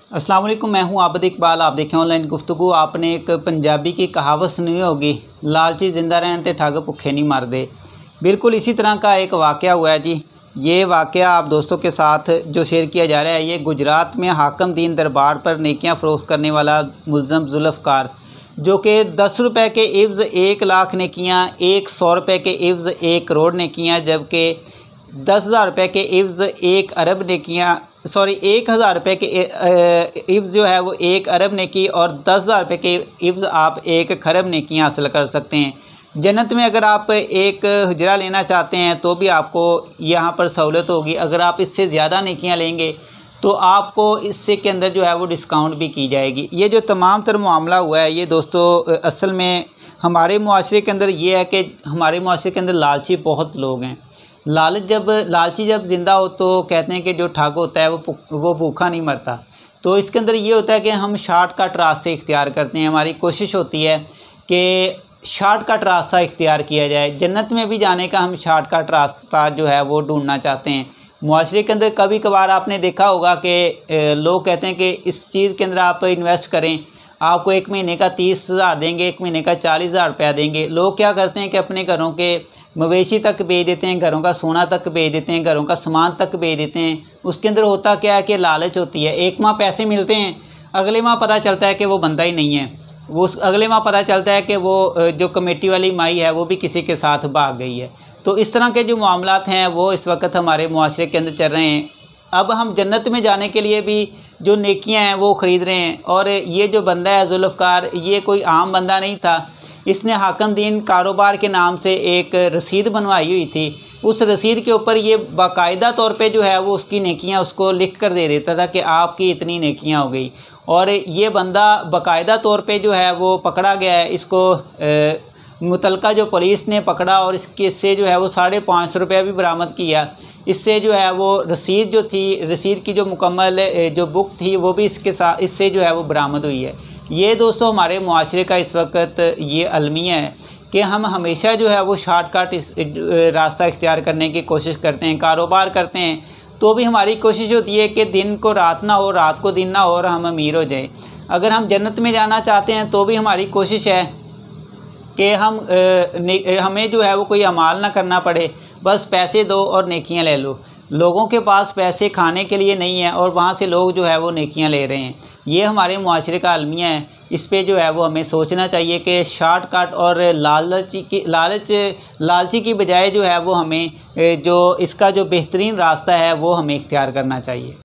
अस्सलाम वालेकुम, मैं हूं आबिद इकबाल। आप देखें ऑनलाइन गुफ्तगू। आपने एक पंजाबी की कहावत सुनी होगी, लालची जिंदा रहने ते ठग भुखे नहीं मरदे। बिल्कुल इसी तरह का एक वाक़या हुआ है जी। ये वाक़या आप दोस्तों के साथ जो शेयर किया जा रहा है, ये गुजरात में हाकम दीन दरबार पर नेकियां फ़रोख्त करने वाला मुलज़म जुल्फ़कार, जो कि 10 रुपये के इव्ज़ 1 लाख नेकियां, 100 रुपये के इव्ज़ 1 करोड़ नेकियां, जबकि 10,000 रुपये के इव्ज़ 1 अरब नेकियां, सॉरी 1,000 रुपये के इव्ज़ जो है वो 1 अरब नेकी, और 10,000 रुपये के इव्ज़ आप 1 खरब नेकियां हासिल कर सकते हैं। जन्नत में अगर आप एक हुजरा लेना चाहते हैं तो भी आपको यहाँ पर सहूलत होगी। अगर आप इससे ज़्यादा नेकियां लेंगे तो आपको इससे के अंदर जो है वो डिस्काउंट भी की जाएगी। ये जो तमाम तर मामला हुआ है, ये दोस्तों असल में हमारे मुआशरे के अंदर ये है कि हमारे मुआशरे के अंदर लालची बहुत लोग हैं। लालची जब ज़िंदा हो तो कहते हैं कि जो ठग होता है वो भूखा नहीं मरता। तो इसके अंदर ये होता है कि हम शॉर्टकट रास्ते इख्तियार करते हैं। हमारी कोशिश होती है कि शॉर्टकट रास्ता इख्तियार किया जाए। जन्नत में भी जाने का हम शॉर्टकट रास्ता जो है वो ढूंढना चाहते हैं। मुआशरे के अंदर कभी कभार आपने देखा होगा कि लोग कहते हैं कि इस चीज़ के अंदर आप इन्वेस्ट करें, आपको 1 महीने का 30,000 देंगे, 1 महीने का 40,000 रुपया देंगे। लोग क्या करते हैं कि अपने घरों के मवेशी तक बेच देते हैं, घरों का सोना तक बेच देते हैं, घरों का सामान तक बेच देते हैं। उसके अंदर होता क्या है कि लालच होती है। एक माह पैसे मिलते हैं, अगले माह पता चलता है कि वो बंदा ही नहीं है। वो अगले माह पता चलता है कि वो जो कमेटी वाली माई है वो भी किसी के साथ भाग गई है। तो इस तरह के जो मामलात हैं वो इस वक्त हमारे मुआशरे के अंदर चल रहे हैं। अब हम जन्नत में जाने के लिए भी जो नेकियां हैं वो ख़रीद रहे हैं। और ये जो बंदा है जुल्फ़कार, ये कोई आम बंदा नहीं था। इसने हाकम दीन कारोबार के नाम से एक रसीद बनवाई हुई थी। उस रसीद के ऊपर ये बाकायदा तौर पे जो है वो उसकी नेकियां उसको लिख कर दे देता था कि आपकी इतनी नेकियां हो गई। और ये बंदा बाकायदा तौर पे जो है वो पकड़ा गया है। इसको मुतलका जो पुलिस ने पकड़ा और इससे जो है वो 550 रुपये भी बरामद किया। इससे जो है वो रसीद जो थी, रसीद की जो मुकम्मल जो बुक थी वो भी इससे जो है वो बरामद हुई है। ये दोस्तों हमारे मुआशरे का इस वक्त ये अलमिया है कि हम हमेशा जो है वो शॉर्टकट रास्ता इख्तियार करने की कोशिश करते हैं। कारोबार करते हैं तो भी हमारी कोशिश होती है कि दिन को रात ना हो, रात को दिन ना हो और हम अमीर हो जाए। अगर हम जन्नत में जाना चाहते हैं तो भी हमारी कोशिश है कि हमें जो है वो कोई अमाल ना करना पड़े, बस पैसे दो और नेकियां ले लो। लोगों के पास पैसे खाने के लिए नहीं है और वहाँ से लोग जो है वो नेकियां ले रहे हैं। ये हमारे मुआशरे का अलमिया है। इस पे जो है वो हमें सोचना चाहिए कि शॉर्टकट और लालची की बजाय जो है वो हमें जो इसका जो बेहतरीन रास्ता है वो हमें इख्तियार करना चाहिए।